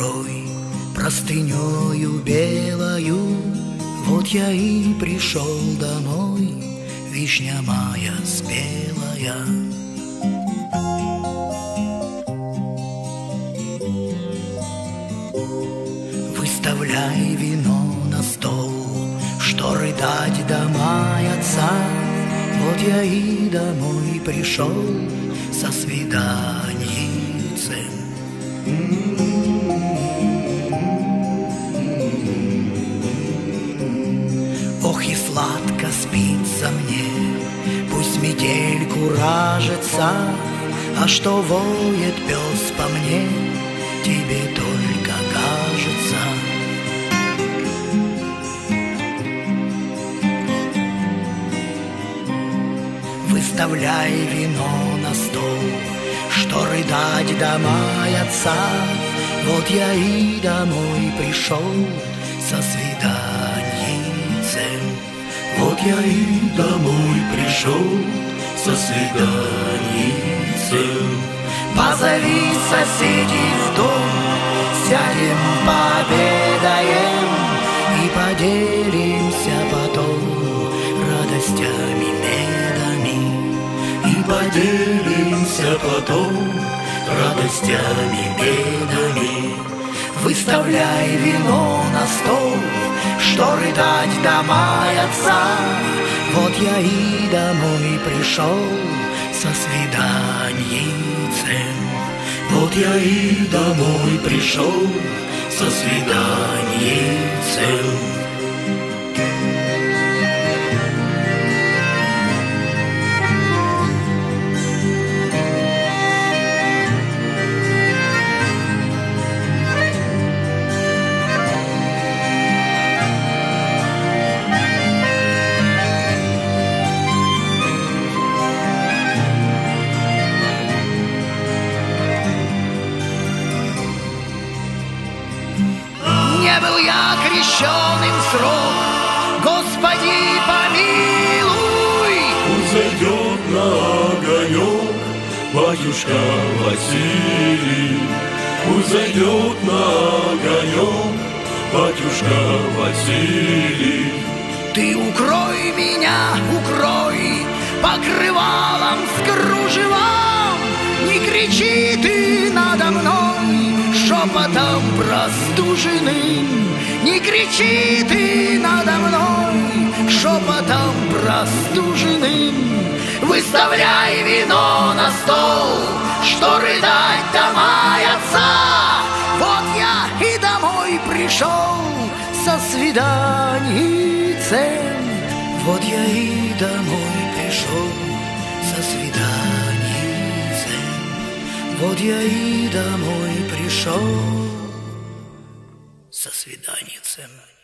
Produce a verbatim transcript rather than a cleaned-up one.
укрой простынёю белою. Вот я и пришел домой, вишня моя спелая. Выставляй вино на стол, что рыдать да маяться. Вот я и домой пришел со свиданьицем. Ох, и сладко спится мне, пусть метель куражится, а что воет пес по мне, тебе только кажется. Выставляй вино на стол, что рыдать да маяться. Вот я и домой пришел со свиданьицем. Вот я и домой пришел со свиданьицем. Позови соседей в дом, сядем, пообедаем и поделимся потом радостями, медами. И поделимся потом радостями, медами. Выставляй вино на стол, что рыдать да маяться. Вот я и домой пришел со свиданьицем. Вот я и домой пришел со свиданьицем. Не был я крещеным в срок, Господи, помилуй. Пусть зайдет на огонек батюшка Василий. Пусть зайдет на огонек батюшка Василий. Ты укрой меня, укрой покрывалом с кружевом. Не кричи ты надо мной шепотом простуженным. Не кричи ты надо мной шепотом простуженным. Выставляй вино на стол, что рыдать да маяться. Вот я и домой пришел со свиданьицем. Вот я и домой пришел со свиданьицем. Вот я и домой пришел со свиданьицем.